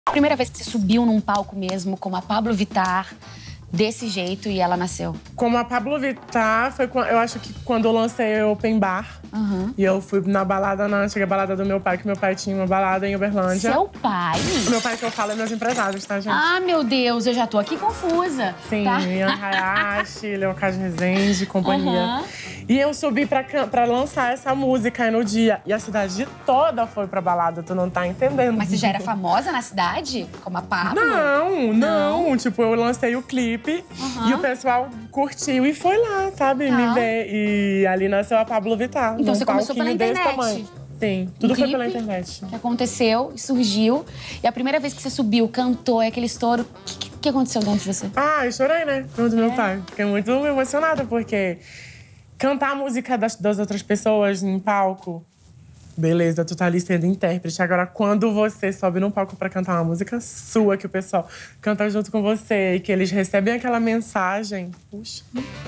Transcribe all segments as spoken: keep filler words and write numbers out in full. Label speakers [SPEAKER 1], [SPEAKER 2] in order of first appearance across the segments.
[SPEAKER 1] Primeira vez que você subiu num palco mesmo, como a Pabllo Vittar, desse jeito, e ela nasceu?
[SPEAKER 2] Como a Pabllo Vittar, foi, eu acho que quando eu lancei o Open Bar.
[SPEAKER 1] Uhum.
[SPEAKER 2] E eu fui na balada, na antiga balada do meu pai, que meu pai tinha uma balada em Uberlândia.
[SPEAKER 1] Seu pai?
[SPEAKER 2] Meu pai que eu falo é meus empresários, tá, gente?
[SPEAKER 1] Ah, meu Deus, eu já tô aqui confusa.
[SPEAKER 2] Sim,
[SPEAKER 1] tá?
[SPEAKER 2] Ian Hayashi, Leocádio Rezende, companhia.
[SPEAKER 1] Uhum.
[SPEAKER 2] E eu subi pra, pra lançar essa música aí no dia. E a cidade toda foi pra balada, tu não tá entendendo.
[SPEAKER 1] Mas você já era famosa na cidade? Como a Pabllo?
[SPEAKER 2] Não, não, não. Tipo, eu lancei o clipe
[SPEAKER 1] uhum.
[SPEAKER 2] e o pessoal curtiu e foi lá, sabe, tá. me ver. E ali nasceu a Pabllo Vittar.
[SPEAKER 1] Então você começou pela internet?
[SPEAKER 2] Sim, tudo
[SPEAKER 1] um
[SPEAKER 2] foi pela internet.
[SPEAKER 1] Que aconteceu, surgiu. E a primeira vez que você subiu, cantou, é aquele estouro. O que, que aconteceu dentro de você?
[SPEAKER 2] Ah, eu chorei, né? Junto do
[SPEAKER 1] é.
[SPEAKER 2] meu pai. Fiquei muito emocionada, porque cantar a música das, das outras pessoas em palco, beleza, tu tá ali sendo intérprete. Agora, quando você sobe num palco pra cantar uma música sua, que o pessoal canta junto com você e que eles recebem aquela mensagem, puxa.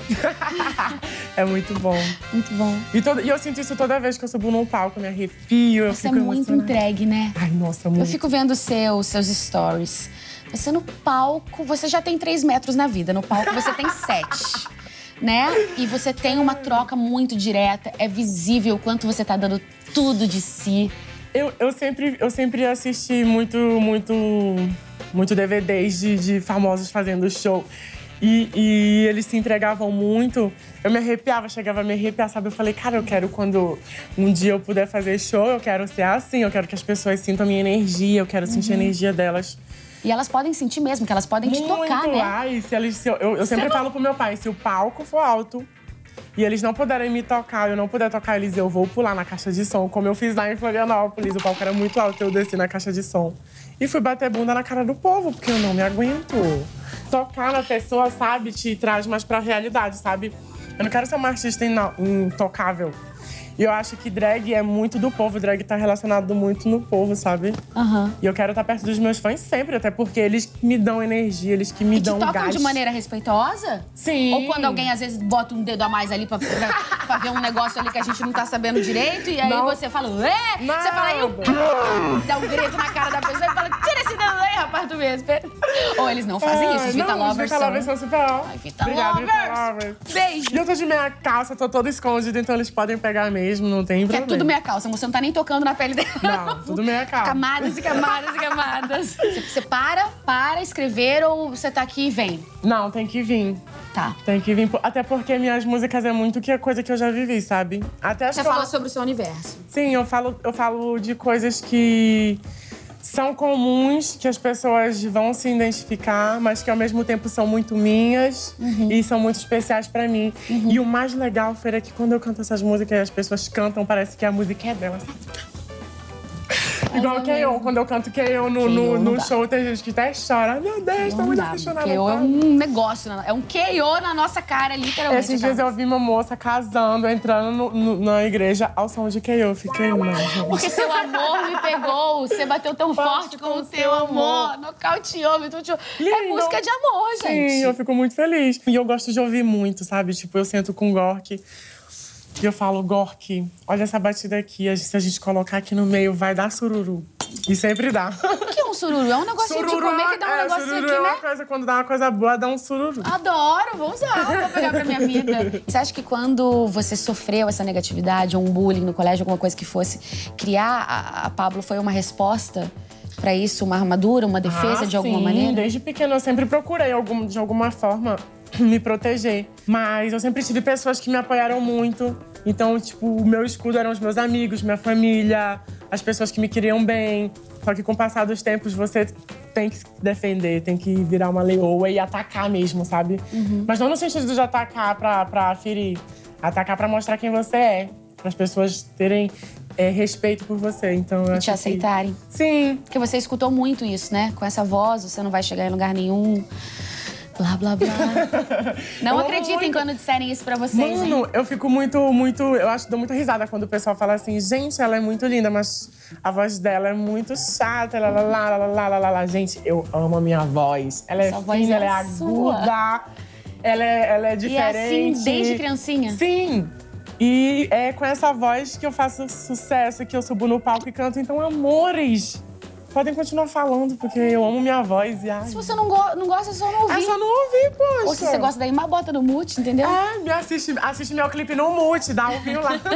[SPEAKER 2] É muito bom.
[SPEAKER 1] Muito bom.
[SPEAKER 2] E, todo, e eu sinto isso toda vez que eu subo num palco, me arrepio. Eu
[SPEAKER 1] você
[SPEAKER 2] fico
[SPEAKER 1] é muito entregue, né?
[SPEAKER 2] Ai, nossa, muito.
[SPEAKER 1] Eu fico vendo os seus, seus stories. Você no palco, você já tem três metros na vida. No palco você tem sete. Né? E você tem uma troca muito direta. É visível o quanto você tá dando tudo de si.
[SPEAKER 2] Eu, eu, sempre, eu sempre assisti muito, muito, muito D V Ds de, de famosos fazendo show. E, e eles se entregavam muito. Eu me arrepiava, chegava a me arrepiar, sabe? Eu falei, cara, eu quero quando um dia eu puder fazer show, eu quero ser assim. Eu quero que as pessoas sintam a minha energia, eu quero uhum. sentir a energia delas.
[SPEAKER 1] E elas podem sentir mesmo, que elas podem
[SPEAKER 2] muito,
[SPEAKER 1] te tocar, né?
[SPEAKER 2] Ai, se eles, se eu, eu, eu sempre não... falo pro meu pai, se o palco for alto e eles não puderem me tocar, eu não puder tocar eles, eu vou pular na caixa de som, como eu fiz lá em Florianópolis. O palco era muito alto, eu desci na caixa de som. E fui bater bunda na cara do povo, porque eu não me aguento. Tocar na pessoa, sabe, te traz mais pra realidade, sabe? Eu não quero ser uma artista intocável. E eu acho que drag é muito do povo, drag tá relacionado muito no povo, sabe?
[SPEAKER 1] Uhum.
[SPEAKER 2] E eu quero estar perto dos meus fãs sempre, até porque eles me dão energia, eles que me
[SPEAKER 1] e
[SPEAKER 2] dão
[SPEAKER 1] gás. E te tocam
[SPEAKER 2] gás.
[SPEAKER 1] de maneira respeitosa?
[SPEAKER 2] Sim.
[SPEAKER 1] Ou quando alguém, às vezes, bota um dedo a mais ali pra, pra, pra ver um negócio ali que a gente não tá sabendo direito, e aí não. você fala, é?
[SPEAKER 2] Não.
[SPEAKER 1] Você fala, eu... Dá um grito na cara da pessoa e fala, tira esse dedo aí, rapaz, tu mesmo. Ou eles não fazem é, isso, os Vita Lovers
[SPEAKER 2] são... Os Vita Lovers são super...
[SPEAKER 1] Ai, Vita
[SPEAKER 2] Obrigada,
[SPEAKER 1] Lovers.
[SPEAKER 2] Vita Lovers.
[SPEAKER 1] Beijo.
[SPEAKER 2] E eu tô de meia calça, tô toda escondida, então eles podem pegar mesmo, não tem problema.
[SPEAKER 1] É tudo meia calça, você não tá nem tocando na pele dela.
[SPEAKER 2] Não, tudo meia calça.
[SPEAKER 1] Camadas e camadas e camadas. Você para, para escrever ou você tá aqui e vem?
[SPEAKER 2] Não, tem que vir.
[SPEAKER 1] Tá.
[SPEAKER 2] Tem que vir. Até porque minhas músicas é muito que a coisa que eu já vivi, sabe? Até
[SPEAKER 1] você fala eu... sobre o seu universo.
[SPEAKER 2] Sim, eu falo, eu falo de coisas que são comuns, que as pessoas vão se identificar, mas que ao mesmo tempo são muito minhas uhum. e são muito especiais pra mim. Uhum. E o mais legal, Fer, é que quando eu canto essas músicas, as pessoas cantam, parece que a música é delas. Igual o K O, quando eu canto K O no, no, no show, tem gente que até chora. Meu Deus, tô muito apaixonada.
[SPEAKER 1] K O é um negócio, é um K O na nossa cara, literalmente.
[SPEAKER 2] Esses dias eu vi uma moça casando, entrando no, no, na igreja ao som de K O. Fiquei, não.
[SPEAKER 1] Porque seu amor me pegou, você bateu tão forte com o seu amor, nocauteou, me tuteou. É música de amor, gente.
[SPEAKER 2] Sim, eu fico muito feliz. E eu gosto de ouvir muito, sabe? Tipo, eu sento com o Gork. E eu falo, Gork, olha essa batida aqui, se a gente colocar aqui no meio, vai dar sururu. E sempre dá.
[SPEAKER 1] O que é um sururu? É um negocinho sururu, de comer que dá um é, negocinho
[SPEAKER 2] sururu
[SPEAKER 1] aqui,
[SPEAKER 2] é uma
[SPEAKER 1] né?
[SPEAKER 2] coisa, quando dá uma coisa boa, dá um sururu.
[SPEAKER 1] Adoro, vou usar, vou pegar pra minha vida. Você acha que quando você sofreu essa negatividade, ou um bullying no colégio, alguma coisa que fosse, criar a, a Pabllo foi uma resposta pra isso? Uma armadura, uma defesa
[SPEAKER 2] ah,
[SPEAKER 1] de alguma
[SPEAKER 2] sim.
[SPEAKER 1] maneira?
[SPEAKER 2] Desde pequena eu sempre procurei, algum, de alguma forma, me proteger. Mas eu sempre tive pessoas que me apoiaram muito. Então, tipo, o meu escudo eram os meus amigos, minha família, as pessoas que me queriam bem. Só que com o passar dos tempos, você tem que se defender, tem que virar uma leoa e atacar mesmo, sabe? Uhum. Mas não no sentido de atacar pra, pra ferir. Atacar pra mostrar quem você é. Para as pessoas terem é, respeito por você. Então, eu
[SPEAKER 1] e te aceitarem.
[SPEAKER 2] Que... Sim.
[SPEAKER 1] Porque você escutou muito isso, né? Com essa voz, você não vai chegar em lugar nenhum. Blá, blá, blá. Não acreditem muito... quando disserem isso pra vocês,
[SPEAKER 2] Mano,
[SPEAKER 1] hein?
[SPEAKER 2] eu fico muito, muito... Eu acho, dou muita risada quando o pessoal fala assim, gente, ela é muito linda, mas a voz dela é muito chata, lá, lá, lá, lá, lá, lá, lá. Gente, eu amo a minha voz. Ela
[SPEAKER 1] Essa
[SPEAKER 2] é fina, ela é aguda, ela é, ela é diferente.
[SPEAKER 1] E é assim desde criancinha?
[SPEAKER 2] Sim. E é com essa voz que eu faço sucesso, que eu subo no palco e canto. Então, amores, Podem continuar falando, porque eu amo minha voz e ai.
[SPEAKER 1] Se você não, go não gosta, é só não ouvir.
[SPEAKER 2] É só não ouvir, poxa.
[SPEAKER 1] Ou se você gosta daí, uma bota no mute, entendeu?
[SPEAKER 2] É, me assiste, assiste meu clipe no mute, dá um vinho lá.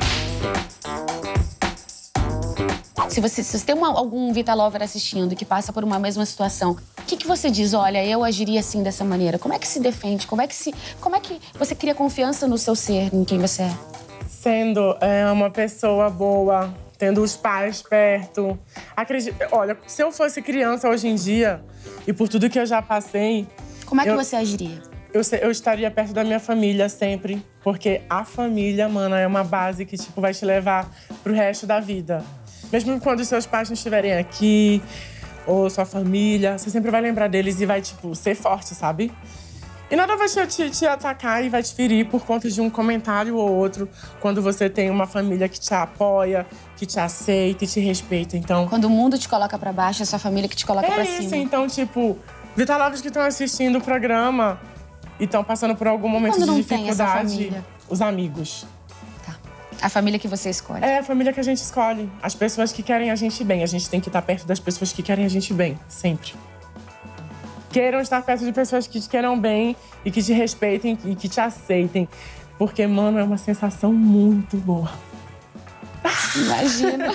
[SPEAKER 1] Se você, se você tem uma, algum Vita Lover assistindo que passa por uma mesma situação, o que, que você diz? Olha, eu agiria assim, dessa maneira. Como é que se defende? Como é que, se, como é que você cria confiança no seu ser, em quem você é?
[SPEAKER 2] Sendo é, uma pessoa boa, tendo os pais perto. Acredito, olha, se eu fosse criança hoje em dia, e por tudo que eu já passei...
[SPEAKER 1] Como é que
[SPEAKER 2] eu,
[SPEAKER 1] você agiria?
[SPEAKER 2] Eu, eu estaria perto da minha família sempre. Porque a família, mano, é uma base que, tipo, vai te levar pro resto da vida. Mesmo quando os seus pais não estiverem aqui, ou sua família, você sempre vai lembrar deles e vai, tipo, ser forte, sabe? E nada vai te, te, te atacar e vai te ferir por conta de um comentário ou outro, quando você tem uma família que te apoia, que te aceita e te respeita, então...
[SPEAKER 1] Quando o mundo te coloca pra baixo, é sua família que te coloca
[SPEAKER 2] é
[SPEAKER 1] pra
[SPEAKER 2] isso,
[SPEAKER 1] cima.
[SPEAKER 2] Então, tipo, Vita Lovers que estão assistindo o programa e estão passando por algum momento
[SPEAKER 1] Quando
[SPEAKER 2] de
[SPEAKER 1] não
[SPEAKER 2] dificuldade,
[SPEAKER 1] tem essa família?
[SPEAKER 2] Os amigos.
[SPEAKER 1] A família que você escolhe.
[SPEAKER 2] É a família que a gente escolhe. As pessoas que querem a gente bem. A gente tem que estar perto das pessoas que querem a gente bem, sempre. Queiram estar perto de pessoas que te queiram bem e que te respeitem e que te aceitem. Porque, mano, é uma sensação muito boa.
[SPEAKER 1] Imagina.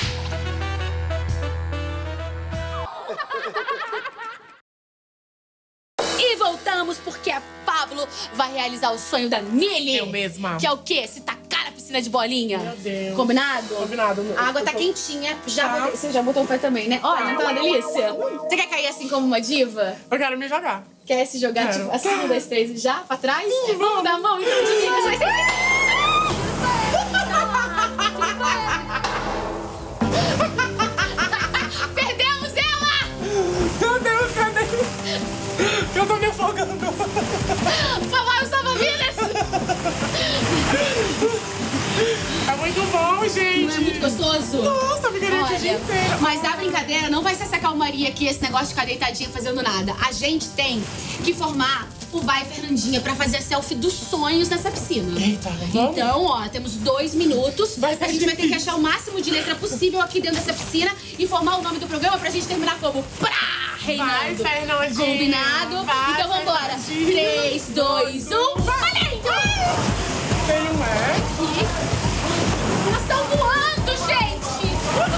[SPEAKER 1] E voltamos porque a Pablo vai realizar o sonho da Nili.
[SPEAKER 2] Eu mesma.
[SPEAKER 1] Que é o quê? Se tacar na piscina de bolinha.
[SPEAKER 2] Meu Deus.
[SPEAKER 1] Combinado?
[SPEAKER 2] Combinado.
[SPEAKER 1] A água tá quentinha. Já
[SPEAKER 2] Tá.
[SPEAKER 1] botei- você já botou o pé também, né? Olha, não tá uma delícia? Você quer cair assim como uma diva?
[SPEAKER 2] Eu quero me jogar.
[SPEAKER 1] Quer se jogar,
[SPEAKER 2] Quero.
[SPEAKER 1] tipo, assim, um, dois, três e já? Pra trás? Sim, vamos dar a mão, então, de mim. Vai ser... Perdemos ela!
[SPEAKER 2] Meu Deus, cadê? Eu tô me afogando.
[SPEAKER 1] Por favor, salva-vidas!
[SPEAKER 2] É muito bom, gente.
[SPEAKER 1] Não é muito gostoso?
[SPEAKER 2] Nossa, eu ficaria aqui o dia
[SPEAKER 1] Olha,
[SPEAKER 2] inteiro.
[SPEAKER 1] mas a brincadeira não vai ser essa calmaria aqui, esse negócio de ficar deitadinha fazendo nada. A gente tem que formar o Vai Fernandinha pra fazer a selfie dos sonhos nessa piscina.
[SPEAKER 2] Eita, vamos?
[SPEAKER 1] Então, ó, temos dois minutos.
[SPEAKER 2] Vai
[SPEAKER 1] a
[SPEAKER 2] ser
[SPEAKER 1] gente vai ter que
[SPEAKER 2] difícil.
[SPEAKER 1] achar o máximo de letra possível aqui dentro dessa piscina e formar o nome do programa pra gente terminar como Pra Reinaldo.
[SPEAKER 2] Vai, Fernandinha.
[SPEAKER 1] Combinado?
[SPEAKER 2] Vai,
[SPEAKER 1] então vambora.
[SPEAKER 2] Fernandinha.
[SPEAKER 1] três, dois, um. Valendo!
[SPEAKER 2] Tem um é?
[SPEAKER 1] Elas estão voando, gente!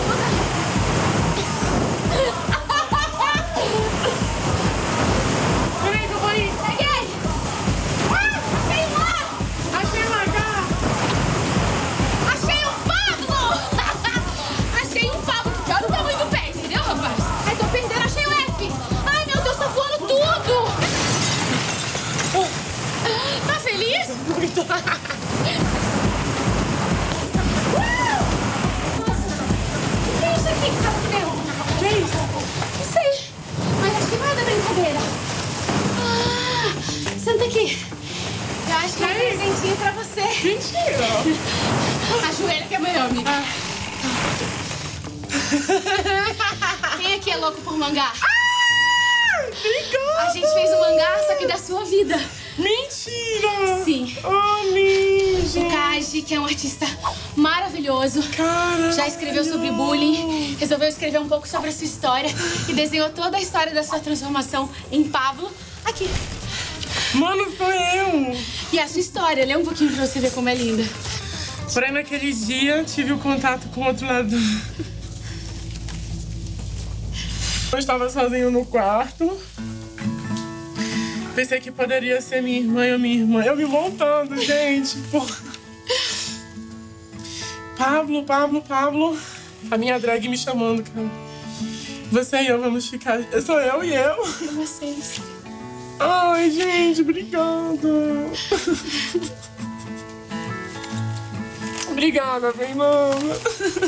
[SPEAKER 2] Peraí que eu vou ir.
[SPEAKER 1] Peguei! Ah, achei um lá!
[SPEAKER 2] Achei uma cá.
[SPEAKER 1] Achei um Pablo! Achei um Pablo! Olha o tamanho do pé, entendeu, rapaz? Ai, tô perdendo, achei o F! Ai, meu Deus, tá voando tudo! Tá feliz?
[SPEAKER 2] Muito.
[SPEAKER 1] O que é isso aqui que tá no meu?
[SPEAKER 2] Que isso?
[SPEAKER 1] Não sei, mas acho que vai dar brincadeira. Ah, senta aqui. Eu acho que é um presentinho pra você.
[SPEAKER 2] Mentira.
[SPEAKER 1] Ajoelha que é melhor, amiga. Quem aqui é louco por mangá? A gente fez um mangá, só que da sua vida.
[SPEAKER 2] Mentira.
[SPEAKER 1] Sim.
[SPEAKER 2] Oh, Ninja.
[SPEAKER 1] O Kaji, que é um artista maravilhoso,
[SPEAKER 2] Cara.
[SPEAKER 1] já escreveu sobre bullying, resolveu escrever um pouco sobre a sua história e desenhou toda a história da sua transformação em Pablo aqui.
[SPEAKER 2] Mano, sou eu.
[SPEAKER 1] E a sua história, lê um pouquinho pra você ver como é linda.
[SPEAKER 2] Porém, naquele dia, tive o contato com o outro lado. Eu estava sozinho no quarto. Pensei que poderia ser minha irmã e minha irmã. Eu me voltando, gente. Porra. Pablo, Pablo, Pablo. A minha drag me chamando, cara. Você e eu vamos ficar... Sou eu e eu.
[SPEAKER 1] Vocês.
[SPEAKER 2] Ai, gente, obrigada. Obrigada, Fernanda.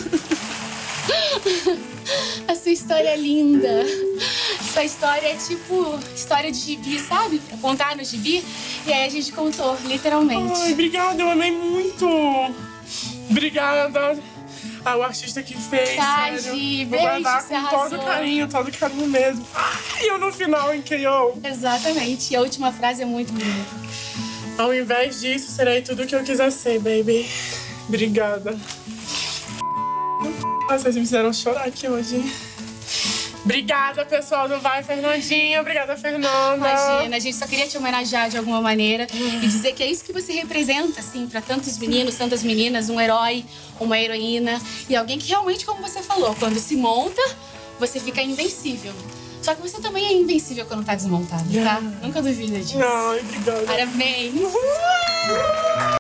[SPEAKER 1] A sua história é linda. Sua história é tipo história de gibi, sabe? Pra contar no gibi. E aí a gente contou, literalmente.
[SPEAKER 2] Ai, obrigada, eu amei muito. Obrigada ao artista que fez,
[SPEAKER 1] Kaji,
[SPEAKER 2] sério. Vou
[SPEAKER 1] beijo,
[SPEAKER 2] guardar
[SPEAKER 1] você
[SPEAKER 2] com
[SPEAKER 1] arrasou.
[SPEAKER 2] todo carinho, todo carinho mesmo. Ai, eu no final em K O.
[SPEAKER 1] Exatamente. E a última frase é muito bonita.
[SPEAKER 2] Ao invés disso, serei tudo o que eu quiser ser, baby. Obrigada. Nossa, vocês me fizeram chorar aqui hoje. Obrigada, pessoal do Vai Fernandinha. Obrigada, Fernanda.
[SPEAKER 1] Imagina, a gente só queria te homenagear de alguma maneira e dizer que é isso que você representa, assim, pra tantos meninos, tantas meninas, um herói, uma heroína e alguém que realmente, como você falou, quando se monta, você fica invencível. Só que você também é invencível quando tá desmontado, tá? Nunca duvida disso.
[SPEAKER 2] Ai, obrigada.
[SPEAKER 1] Parabéns!